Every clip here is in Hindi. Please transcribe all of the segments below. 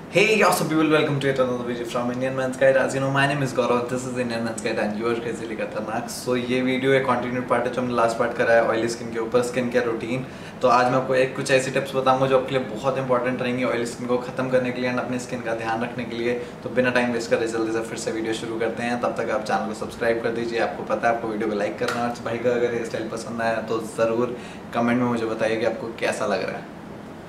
Hey, awesome people, welcome to yet another video from Indian Men's Guide. As you know, my name is Gaurav, this is Indian Men's Guide and you are crazily खतरनाक. So ये वीडियो एक कंटिन्यूड पार्ट है जो हमने लास्ट पार्ट करा है ऑयली स्किन के ऊपर, स्किन केयर रूटीन. तो आज मैं आपको कुछ ऐसी टिप्स बताऊंगा जो आपके लिए बहुत इंपॉर्टेंट रहेंगी ऑयली स्किन को खत्म करने के लिए एंड अपनी स्किन का ध्यान रखने के लिए. तो बिना टाइम वेस्ट करे जल्दी से फिर से वीडियो शुरू करते हैं. तब तक आप चैनल को सब्सक्राइब कर दीजिए. आपको पता है आपको वीडियो को लाइक करना है. भाई का अगर हेयर स्टाइल पसंद आया तो ज़रूर कमेंट में मुझे बताइए कि आपको कैसा लग रहा है.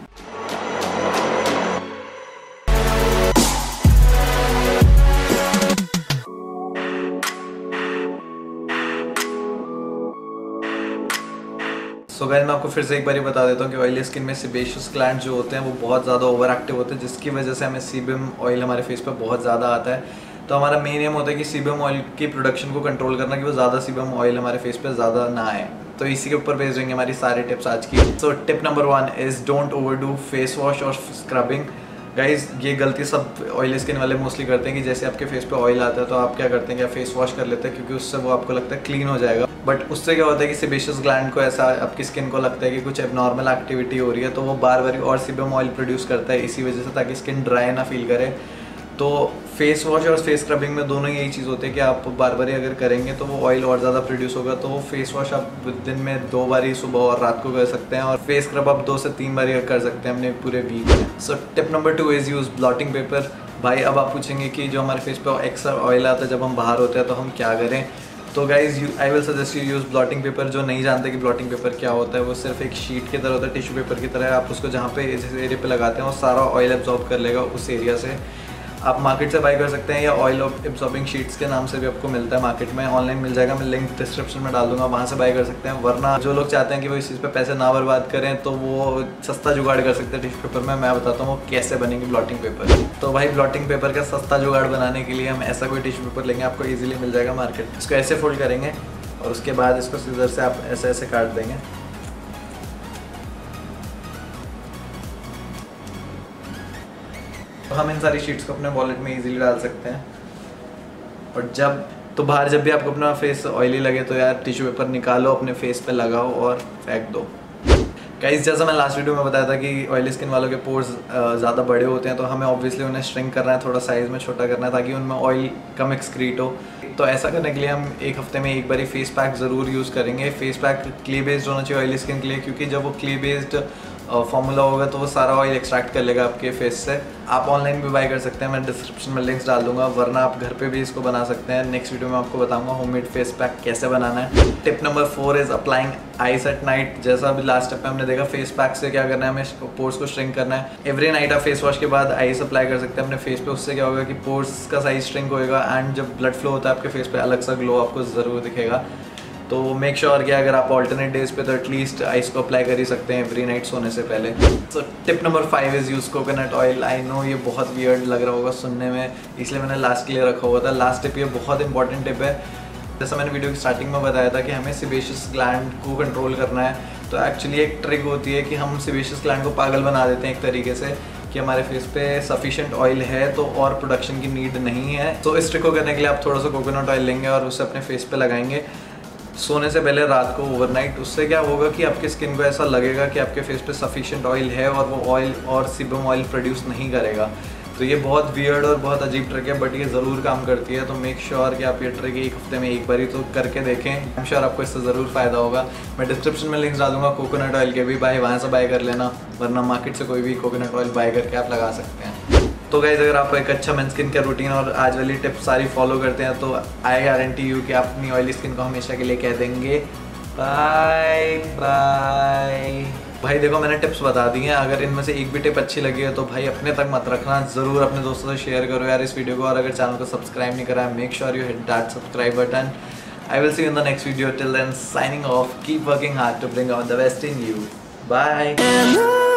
तो गाइस मैं आपको फिर से एक बार बता देता हूँ कि ऑयली स्किन में सेबेशियस ग्लैंड जो होते हैं वो बहुत ज़्यादा ओवर एक्टिव होते हैं, जिसकी वजह से हमें सीबम ऑयल हमारे फेस पे बहुत ज़्यादा आता है. तो हमारा मेन एम होता है कि सीबम ऑयल की प्रोडक्शन को कंट्रोल करना, कि वो ज़्यादा सीबम ऑयल हमारे फेस पे ज़्यादा ना आए. तो इसी के ऊपर बेस्ड होंगे हमारी सारी टिप्स आज की. So tip number 1 is don't overdo face wash और स्क्रबिंग. गाइज ये गलती सब ऑयली स्किन वाले मोस्टली करते हैं कि जैसे आपके फेस पे ऑयल आता है तो आप क्या करते हैं कि आप फेस वॉश कर लेते हैं क्योंकि उससे वो आपको लगता है क्लीन हो जाएगा. बट उससे क्या होता है कि सेबेशियस ग्लैंड को ऐसा आपकी स्किन को लगता है कि कुछ एबनॉर्मल एक्टिविटी हो रही है, तो वो बार बार और सीबम ऑयल प्रोड्यूस करता है इसी वजह से, ताकि स्किन ड्राई ना फील करे. तो फेस वॉश और फेस स्क्रबिंग में दोनों यही चीज़ होती है कि आप बार बार अगर करेंगे तो वो ऑयल और ज़्यादा प्रोड्यूस होगा. तो वो फेस वॉश आप दिन में 2 बार सुबह और रात को कर सकते हैं, और फेस स्क्रब आप 2 से 3 बार कर सकते हैं अपने पूरे वीक में. So tip number 2 is use blotting paper. भाई अब आप पूछेंगे कि जो हमारे फेस पे एक्स्ट्रा ऑयल आता है जब हम बाहर होते हैं तो हम क्या करें. तो guys I will suggest you use blotting paper. जो नहीं जानते कि ब्लॉटिंग पेपर क्या होता है, वो सिर्फ एक शीट की तरह होता है, टिश्यू पेपर की तरह. आप उसको जहाँ पे जिस एरिया पे लगाते हैं वो सारा ऑयल एब्जॉर्ब कर लेगा उस एरिया से. आप मार्केट से बाय कर सकते हैं या ऑयल एब्जॉर्बिंग शीट्स के नाम से भी आपको मिलता है मार्केट में, ऑनलाइन मिल जाएगा. मैं लिंक डिस्क्रिप्शन में डाल दूंगा, वहाँ से बाय कर सकते हैं. वरना जो लोग चाहते हैं कि वो इस चीज़ पे पैसे ना बर्बाद करें तो वो सस्ता जुगाड़ कर सकते हैं टिश्यू पेपर में. मैं बताता हूँ वो कैसे बनेगी ब्लॉटिंग पेपर. तो भाई ब्लॉटिंग पेपर का सस्ता जुगाड़ बनाने के लिए हम ऐसा कोई टिश्यू पेपर लेंगे, आपको ईजिली मिल जाएगा मार्केट. इसको ऐसे फोल्ड करेंगे और उसके बाद इसको सीजर से आप ऐसे ऐसे काट देंगे. तो हम इन सारी शीट्स को अपने वॉलेट में इजीली डाल सकते हैं. और बाहर जब भी आपको अपना फेस ऑयली लगे तो यार टिश्यू पेपर निकालो, अपने फेस पे लगाओ और फेंक दो. गाइस जैसा मैं लास्ट वीडियो में बताया था कि ऑयली स्किन वालों के पोर्स ज़्यादा बड़े होते हैं, तो हमें ऑब्वियसली उन्हें श्रिंक करना है, थोड़ा साइज़ में छोटा करना है ताकि उनमें ऑयल कम एक्सक्रीट हो. तो ऐसा करने के लिए हम एक हफ्ते में एक बार फेस पैक ज़रूर यूज़ करेंगे. फेस पैक क्ले बेस्ड होना चाहिए ऑयली स्किन के लिए, क्योंकि जब वो क्ले बेस्ड फॉर्मूला होगा तो वो सारा ऑयल एक्सट्रैक्ट कर लेगा आपके फेस से. आप ऑनलाइन भी बाय कर सकते हैं, मैं डिस्क्रिप्शन में लिंक्स डाल दूंगा, वरना आप घर पे भी इसको बना सकते हैं. नेक्स्ट वीडियो में आपको बताऊंगा होममेड फेस पैक कैसे बनाना है. Tip number 4 is applying ice at night. जैसा अभी लास्ट स्टेप में हमने देखा, फेस पैक से क्या करना है, हमें पोर्स को श्रिंक करना है. एवरी नाइट आप फेस वॉश के बाद आइस अप्लाई कर सकते हैं अपने फेस पे. उससे क्या होगा कि पोर्स का साइज श्रिंक होएगा एंड जब ब्लड फ्लो होता है आपके फेस पे अलग सा ग्लो आपको ज़रूर दिखेगा. तो मेक श्योर कि अगर आप ऑल्टरनेट डेज पे तो एटलीस्ट आइस को अप्लाई कर ही सकते हैं एवरी नाइट सोने से पहले. So tip number 5 is use coconut oil. I know ये बहुत वियर्ड लग रहा होगा सुनने में, इसलिए मैंने लास्ट के लिए रखा हुआ था. लास्ट टिप ये बहुत इंपॉर्टेंट टिप है. जैसा मैंने वीडियो की स्टार्टिंग में बताया था कि हमें सेबेशियस ग्लैंड को कंट्रोल करना है, तो एक्चुअली एक ट्रिक होती है कि हम सेबेशियस ग्लैंड को पागल बना देते हैं एक तरीके से, कि हमारे फेस पे सफिशिएंट ऑयल है तो और प्रोडक्शन की नीड नहीं है. तो इस ट्रिक को करने के लिए आप थोड़ा सा कोकोनट ऑयल लेंगे और उसे अपने फेस पे लगाएंगे सोने से पहले रात को ओवरनाइट. उससे क्या होगा कि आपकी स्किन को ऐसा लगेगा कि आपके फेस पे सफिशिएंट ऑयल है और वो ऑयल और सीबम ऑयल प्रोड्यूस नहीं करेगा. तो ये बहुत वियर्ड और बहुत अजीब ट्रिक है, बट ये ज़रूर काम करती है. तो मेक श्योर कि आप ये ट्रिक एक हफ्ते में एक बार ही तो करके देखें. आई एम श्योर आपको इससे ज़रूर फ़ायदा होगा. मैं डिस्क्रिप्शन में लिंक्स डालूंगा कोकोनट ऑयल के भी, भाई वहाँ से बाय कर लेना, वरना मार्केट से कोई भी कोकोनट ऑयल बाय करके आप लगा सकते हैं. तो गाइस अगर आप एक अच्छा मेन स्किन केयर रूटीन और आज वाली टिप्स सारी फॉलो करते हैं तो आई गारंटी यू कि आप अपनी ऑयली स्किन को हमेशा के लिए कह देंगे बाय बाय. भाई देखो मैंने टिप्स बता दी हैं, अगर इनमें से एक भी टिप अच्छी लगी है तो भाई अपने तक मत रखना, ज़रूर अपने दोस्तों से शेयर करो यार इस वीडियो को. और अगर चैनल को सब्सक्राइब नहीं करा है, make sure you hit that subscribe button. I will see you in the next video. Till then signing off. Keep working hard to bring out the best in you. Bye.